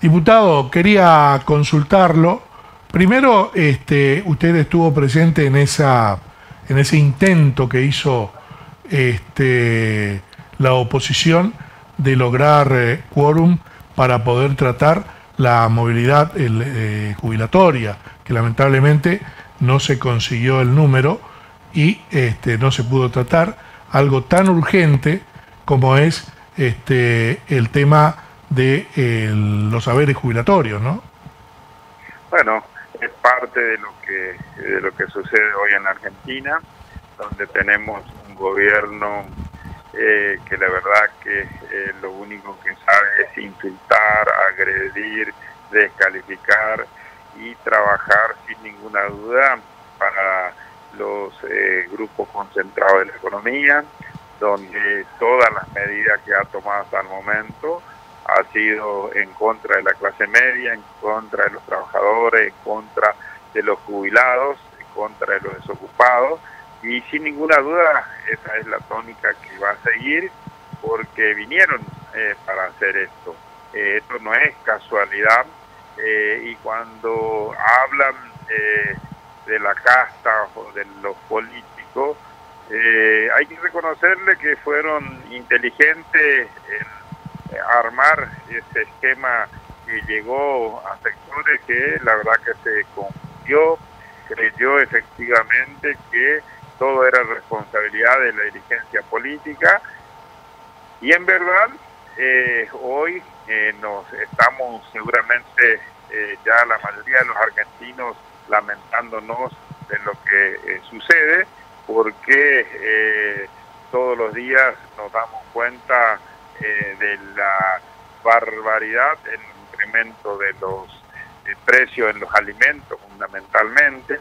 Diputado, quería consultarlo. Primero, usted estuvo presente en ese intento que hizo la oposición de lograr quórum para poder tratar la movilidad jubilatoria, que lamentablemente no se consiguió el número y no se pudo tratar algo tan urgente como es el tema de los haberes jubilatorios, ¿no? Bueno, es parte de lo que sucede hoy en Argentina, donde tenemos un gobierno que la verdad que lo único que sabe es insultar, agredir, descalificar y trabajar sin ninguna duda para los grupos concentrados de la economía, donde todas las medidas que ha tomado hasta el momento ha sido en contra de la clase media, en contra de los trabajadores, en contra de los jubilados, en contra de los desocupados, y sin ninguna duda esa es la tónica que va a seguir, porque vinieron para hacer esto. Esto no es casualidad, y cuando hablan de la casta o de los políticos, hay que reconocerle que fueron inteligentes en armar ese esquema que llegó a sectores que la verdad que se confundió, creyó efectivamente que todo era responsabilidad de la dirigencia política, y en verdad hoy nos estamos seguramente ya la mayoría de los argentinos lamentándonos de lo que sucede, porque todos los días nos damos cuenta de la barbaridad en el incremento de los precios en los alimentos fundamentalmente,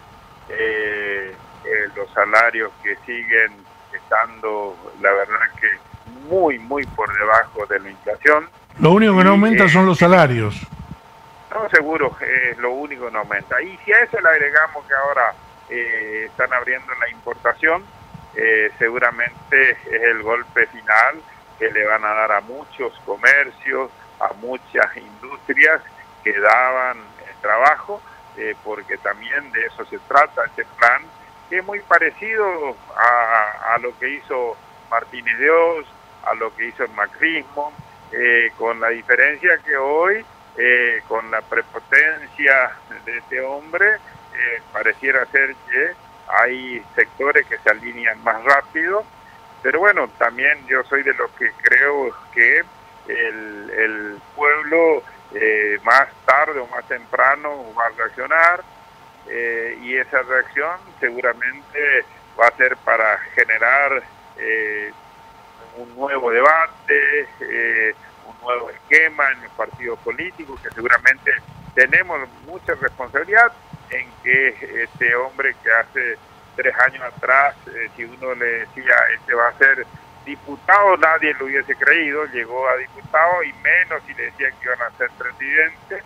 los salarios que siguen estando la verdad que muy por debajo de la inflación. Lo único que no aumenta son los salarios. No, seguro, es lo único que no aumenta. Y si a eso le agregamos que ahora están abriendo la importación, seguramente es el golpe final que le van a dar a muchos comercios, a muchas industrias que daban trabajo, porque también de eso se trata este plan, que es muy parecido a lo que hizo Martínez de Oz, a lo que hizo el macrismo, con la diferencia que hoy, con la prepotencia de este hombre, pareciera ser que hay sectores que se alinean más rápido. Pero bueno, también yo soy de los que creo que el pueblo más tarde o más temprano va a reaccionar, y esa reacción seguramente va a ser para generar un nuevo debate, un nuevo esquema en los partidos políticos, que seguramente tenemos mucha responsabilidad en que este hombre que hace 3 años atrás, si uno le decía este va a ser diputado, nadie lo hubiese creído, llegó a diputado, y menos si le decían que iban a ser presidente,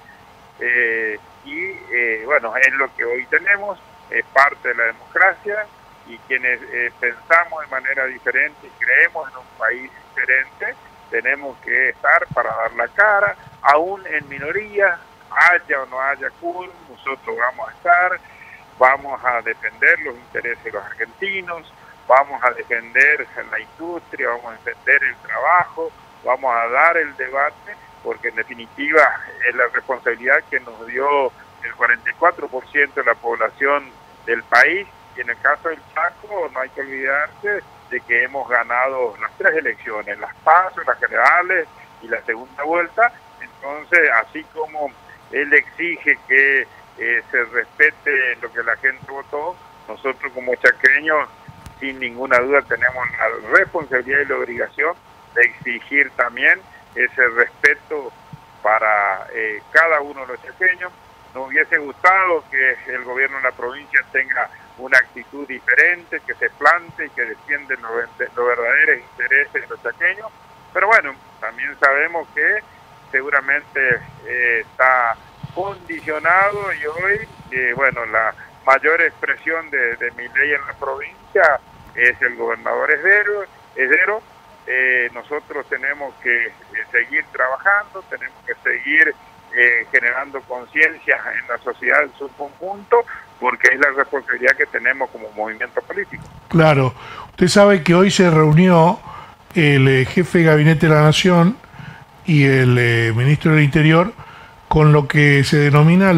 bueno, es lo que hoy tenemos, es parte de la democracia, y quienes pensamos de manera diferente y creemos en un país diferente, tenemos que estar para dar la cara, aún en minoría, haya o no haya quórum, nosotros vamos a estar. Vamos a defender los intereses de los argentinos, vamos a defender la industria, vamos a defender el trabajo, vamos a dar el debate, porque en definitiva es la responsabilidad que nos dio el 44% de la población del país, y en el caso del Chaco no hay que olvidarse de que hemos ganado las 3 elecciones, las PASO, las generales y la segunda vuelta. Entonces, así como él exige que se respete lo que la gente votó, nosotros como chaqueños sin ninguna duda tenemos la responsabilidad y la obligación de exigir también ese respeto para cada uno de los chaqueños. Nos hubiese gustado que el gobierno de la provincia tenga una actitud diferente, que se plante y que defiende los verdaderos intereses de los chaqueños, pero bueno, también sabemos que seguramente está condicionado, y hoy, bueno, la mayor expresión de Milei en la provincia es el gobernador Esdero. Nosotros tenemos que seguir trabajando, tenemos que seguir generando conciencia en la sociedad en su conjunto, porque es la responsabilidad que tenemos como movimiento político. Claro. Usted sabe que hoy se reunió el jefe de Gabinete de la Nación y el ministro del Interior con lo que se denomina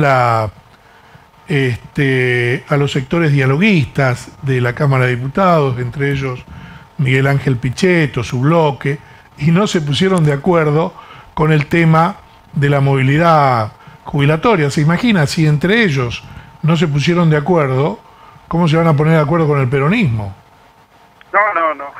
a los sectores dialoguistas de la Cámara de Diputados, entre ellos Miguel Ángel Pichetto, su bloque, y no se pusieron de acuerdo con el tema de la movilidad jubilatoria. ¿Se imagina si entre ellos no se pusieron de acuerdo, cómo se van a poner de acuerdo con el peronismo? No.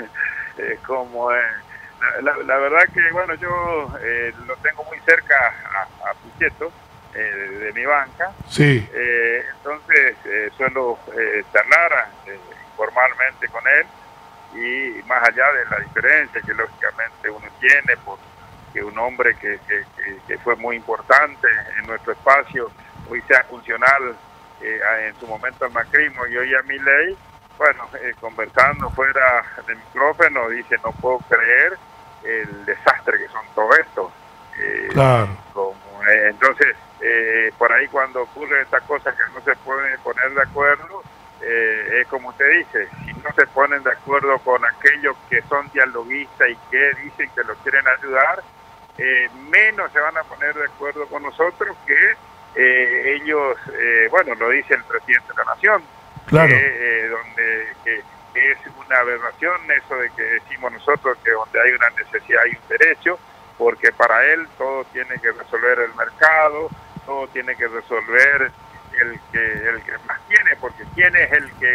La verdad que, bueno, yo lo tengo muy cerca a Pichetto, de mi banca. Sí. Entonces suelo charlar informalmente con él, y más allá de la diferencia que lógicamente uno tiene, porque un hombre que fue muy importante en nuestro espacio hoy sea funcional en su momento al macrismo y hoy a Milei, bueno, conversando fuera del micrófono, dice: no puedo creer el desastre que son todo esto. Claro. Entonces, por ahí cuando ocurre estas cosas que no se pueden poner de acuerdo, es como usted dice, si no se ponen de acuerdo con aquellos que son dialoguistas y que dicen que los quieren ayudar, menos se van a poner de acuerdo con nosotros que ellos, bueno, lo dice el presidente de la Nación, claro. Que es una aberración eso de que decimos nosotros que donde hay una necesidad hay un derecho, porque para él todo tiene que resolver el mercado, todo tiene que resolver el que más tiene, porque quién es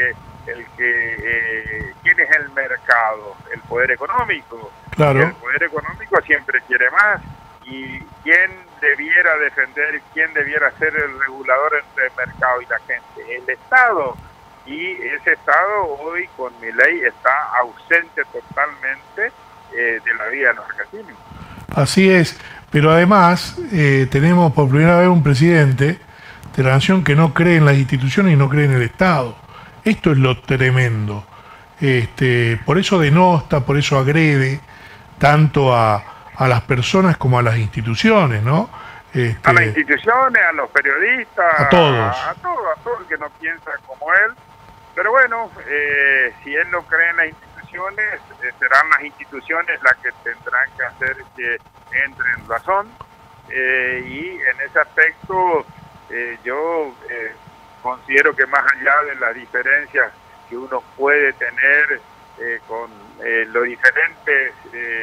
quién es el mercado, el poder económico. Claro. El poder económico siempre quiere más, y quién debiera defender, quién debiera ser el regulador entre el mercado y la gente, el Estado. Y ese Estado hoy con Milei está ausente totalmente de la vida de los argentinos. Así es, pero además tenemos por primera vez un presidente de la Nación que no cree en las instituciones y no cree en el Estado. Esto es lo tremendo. Por eso denosta, por eso agrede tanto a las personas como a las instituciones, ¿no? A las instituciones, a los periodistas, a todos. A todo el que no piensa como él. Pero bueno, si él no cree en las instituciones, serán las instituciones las que tendrán que hacer que entre en razón. Y en ese aspecto yo considero que más allá de las diferencias que uno puede tener con los diferentes,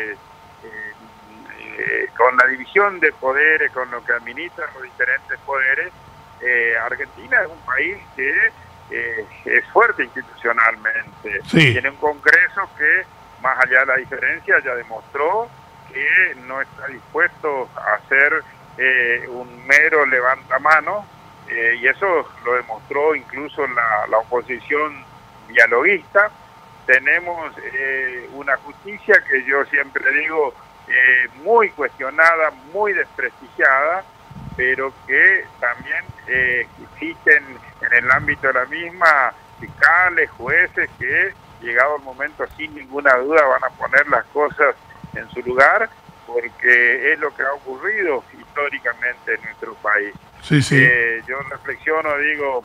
con la división de poderes, con lo que administran los diferentes poderes, Argentina es un país que es fuerte institucionalmente. Sí. Tiene un Congreso que, más allá de la diferencia, ya demostró que no está dispuesto a hacer un mero levantamano, y eso lo demostró incluso la oposición dialoguista. Tenemos una justicia que yo siempre digo muy cuestionada, muy desprestigiada, pero que también existen en el ámbito de la misma fiscales, jueces que, llegado el momento, sin ninguna duda van a poner las cosas en su lugar, porque es lo que ha ocurrido históricamente en nuestro país. Sí, sí. Yo reflexiono, digo,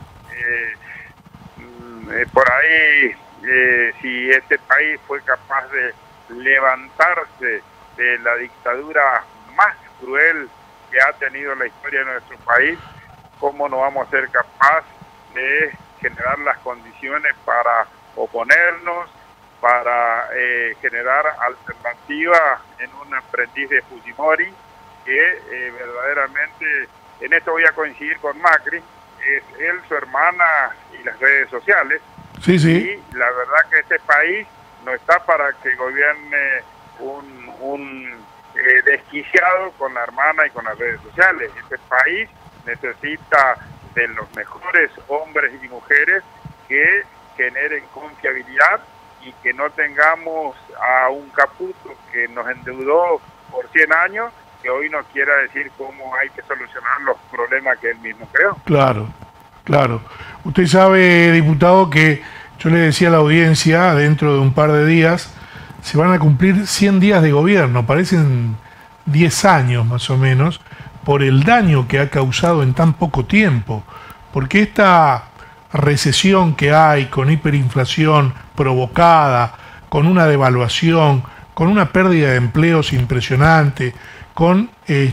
por ahí, si este país fue capaz de levantarse de la dictadura más cruel que ha tenido la historia de nuestro país, ¿cómo no vamos a ser capaz de generar las condiciones para oponernos, para generar alternativas en un aprendiz de Fujimori que verdaderamente, en esto voy a coincidir con Macri, es él, su hermana y las redes sociales? Sí, sí. Y la verdad que este país no está para que gobierne un desquiciado con la hermana y con las redes sociales. Este país necesita de los mejores hombres y mujeres que generen confiabilidad, y que no tengamos a un Caputo que nos endeudó por 100 años, que hoy nos quiera decir cómo hay que solucionar los problemas que él mismo creó. Claro, claro. Usted sabe, diputado, que yo le decía a la audiencia, dentro de un par de días se van a cumplir 100 días de gobierno, parecen 10 años más o menos, por el daño que ha causado en tan poco tiempo, porque esta recesión que hay con hiperinflación provocada, con una devaluación, con una pérdida de empleos impresionante, con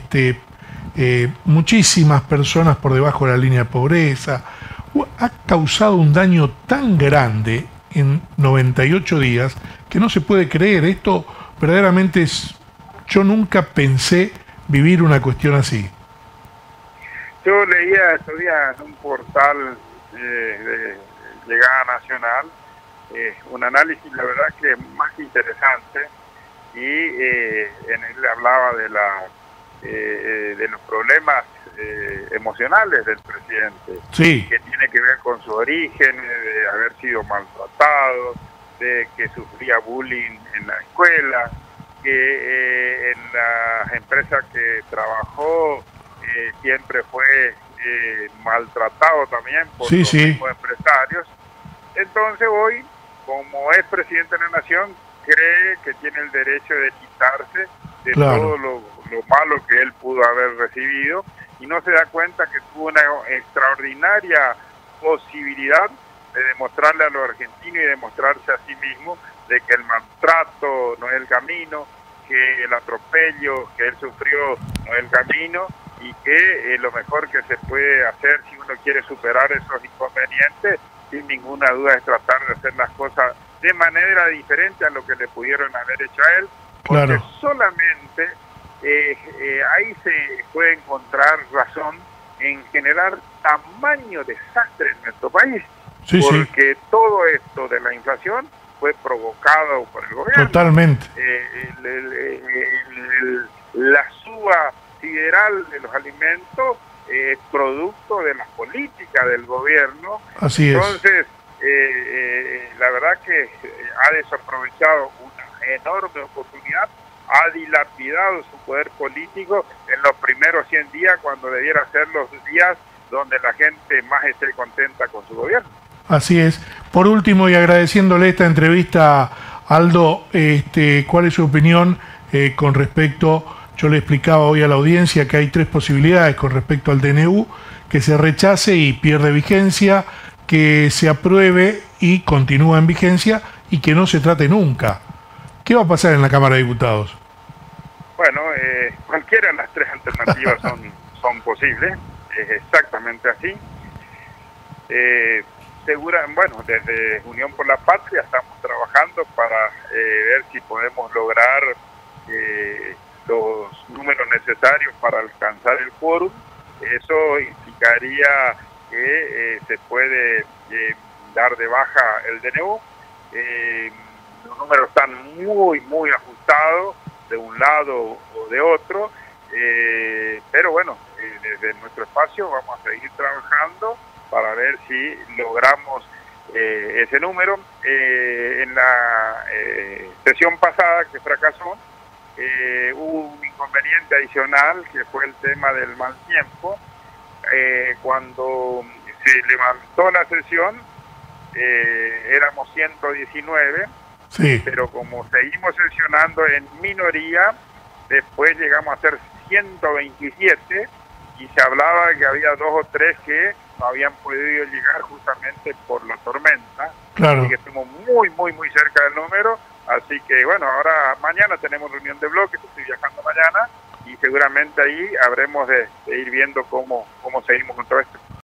muchísimas personas por debajo de la línea de pobreza, ha causado un daño tan grande en 98 días que no se puede creer. Esto verdaderamente es... Yo nunca pensé vivir una cuestión así. Yo leía estos días en un portal de Llegada Nacional un análisis, la verdad que más interesante, y en él hablaba de los problemas emocionales del presidente, sí, que tiene que ver con su origen, de haber sido maltratado, de que sufría bullying en la escuela, que en las empresas que trabajó siempre fue maltratado también por los mismos empresarios. Entonces hoy, como es presidente de la nación, cree que tiene el derecho de quitarse de todo lo malo que él pudo haber recibido, y no se da cuenta que tuvo una extraordinaria posibilidad de demostrarle a los argentinos y demostrarse a sí mismo de que el maltrato no es el camino, que el atropello que él sufrió no es el camino, y que lo mejor que se puede hacer si uno quiere superar esos inconvenientes, sin ninguna duda, es tratar de hacer las cosas de manera diferente a lo que le pudieron haber hecho a él, porque solamente ahí se puede encontrar razón en generar tamaño desastre en nuestro país, porque todo esto de la inflación fue provocado por el gobierno. Totalmente. La suba sideral de los alimentos es producto de las políticas del gobierno. Así Entonces, la verdad que ha desaprovechado una enorme oportunidad, ha dilapidado su poder político en los primeros 100 días, cuando debiera ser los días donde la gente más esté contenta con su gobierno. Así es. Por último, y agradeciéndole esta entrevista, Aldo, ¿cuál es su opinión con respecto, yo le explicaba hoy a la audiencia que hay 3 posibilidades con respecto al DNU: que se rechace y pierde vigencia, que se apruebe y continúa en vigencia, y que no se trate nunca? ¿Qué va a pasar en la Cámara de Diputados? Bueno, cualquiera de las 3 alternativas son posibles, es exactamente así. Bueno, desde Unión por la Patria estamos trabajando para ver si podemos lograr los números necesarios para alcanzar el quórum. Eso implicaría que se puede dar de baja el DNU. Los números están muy ajustados de un lado o de otro, pero bueno, desde nuestro espacio vamos a seguir trabajando para ver si logramos ese número. En la sesión pasada, que fracasó, hubo un inconveniente adicional, que fue el tema del mal tiempo. Cuando se levantó la sesión, éramos 119, pero como seguimos sesionando en minoría, después llegamos a ser 127, y se hablaba de que había 2 o 3 que no habían podido llegar justamente por la tormenta. Así que estuvimos muy cerca del número. Así que bueno, ahora mañana tenemos reunión de bloque, estoy viajando mañana, y seguramente ahí habremos de ir viendo cómo seguimos con todo esto.